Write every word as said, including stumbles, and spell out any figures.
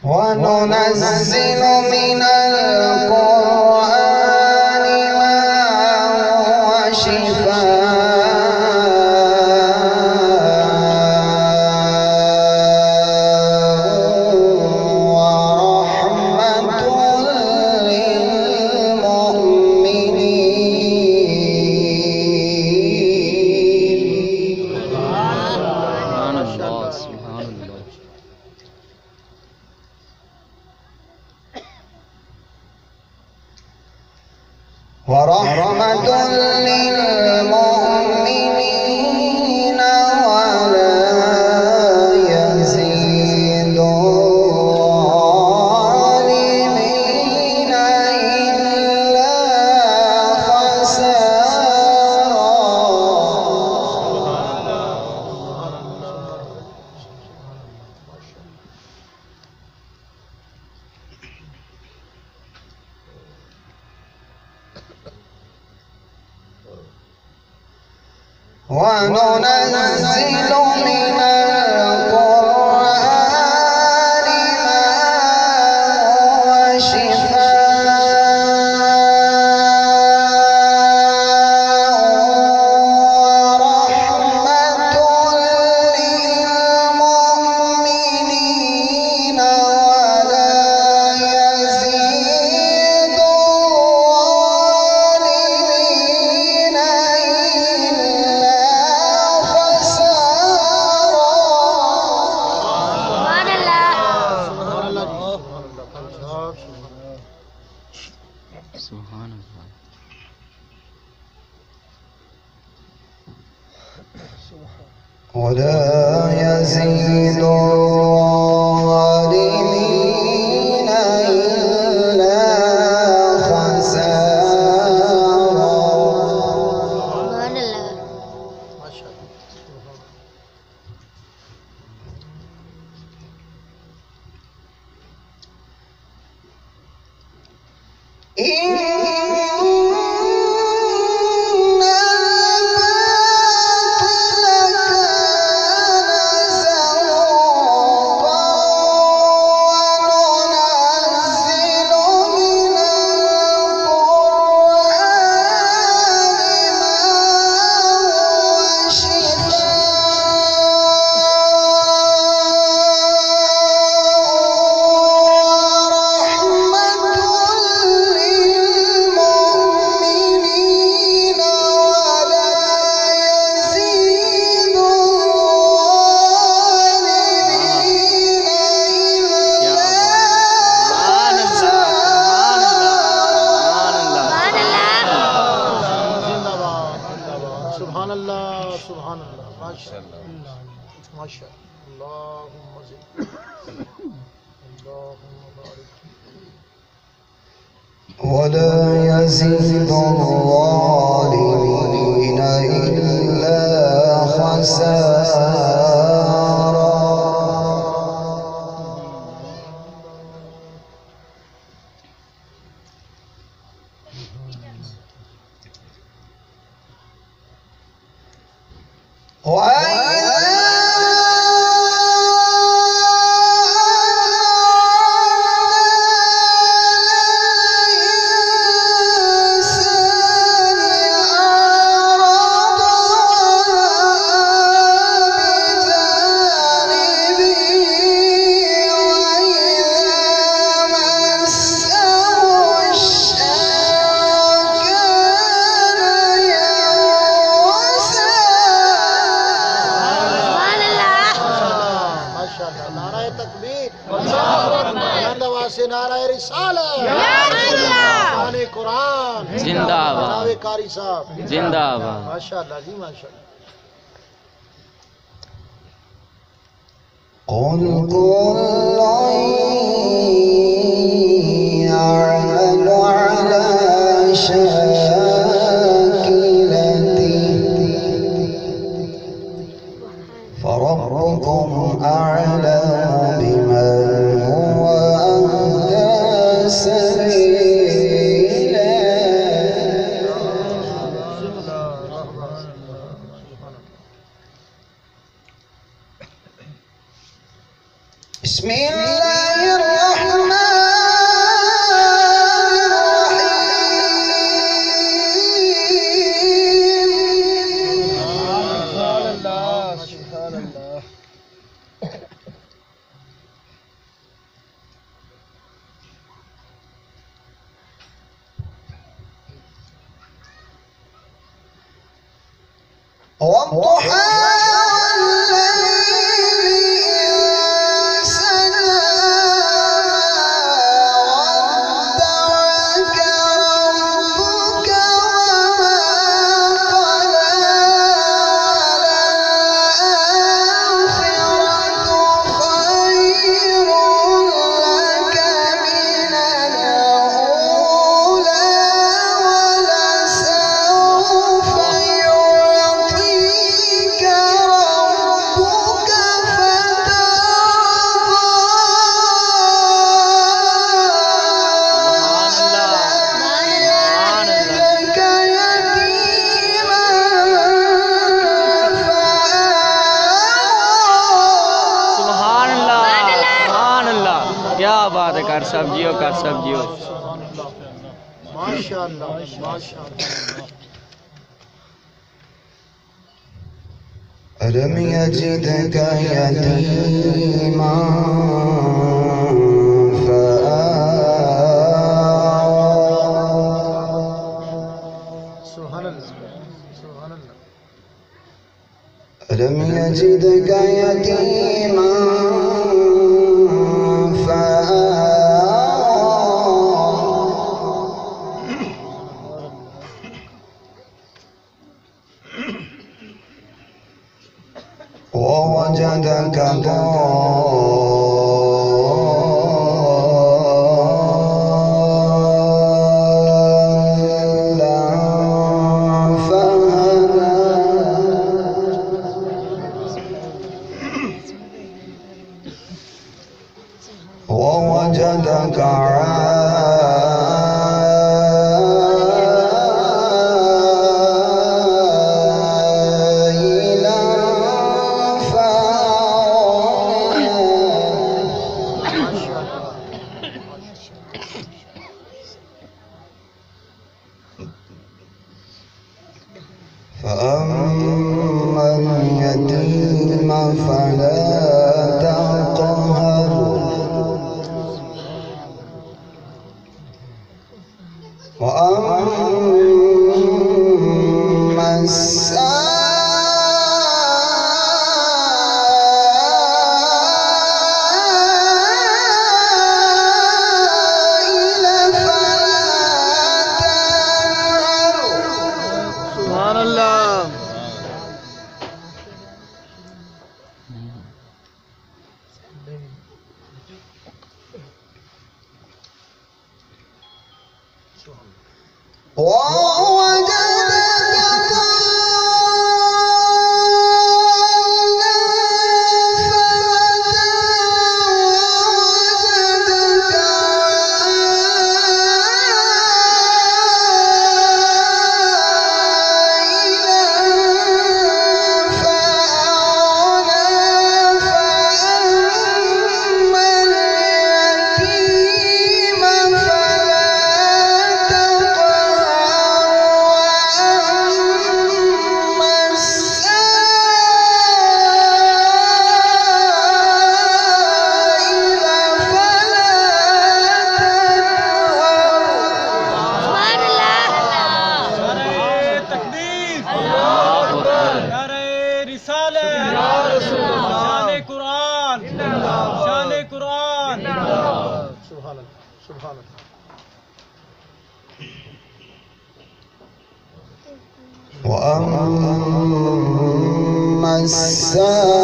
وننزل من القرآن ما هو شفاء ورحمة للمؤمنين. سبحان الله سبحان الله. ورحمة للمؤمنين ولا يزيد الظالمين إلا خسارا. وننزل من القرآن ما هو شفاء ورحمة للمؤمنين ولا يزيد الظالمين إلا خسارا. سبحان الله. ولا يزيد الظالمين إلا خسارا. إن ما شاء الله. اللهم زد اللهم بارك. ولا يزيد الظالمين إلا خسارا. नाराए रिसाला कुरान जिंदाबाद कारी साहब जिंदाबाद। माशाअल्लाह जी माशाअल्लाह। قل كل يعمل على شاكلته فربكم أعلم بمن هو أهدى سبيلا. بسم الله الرحمن والضحى والليل سجى ودعك ربك وما قلى وللآخرة خير لك من الأولى ولسوف يعطيك ربك सुभान अल्लाह सुभान अल्लाह क्या बात है कर सब जियो कर सब जियो माशाअल्लाह माशाअल्लाह ألم يجدك يتيما فآوى सुभान अल्लाह सुभान अल्लाह ألم يجدك يتيما فآوى ووجدك ضالا فهدى ووجدك عائلا فأما اليتيم فلا تقهر وأما السائل فلا تنهر सुभान अल्लाह ووجدك ضالا فهدى ووجدك عائلا فأغنى فأما اليتيم فلا सुभान अल्लाह सुभान अल्लाह وأما السائل